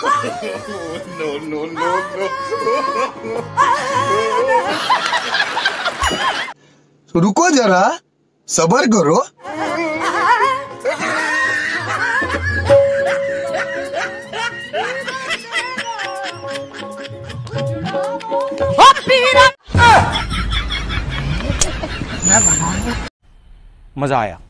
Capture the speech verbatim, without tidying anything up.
No no no no. रुको जरा, सबर करो। मजा आया।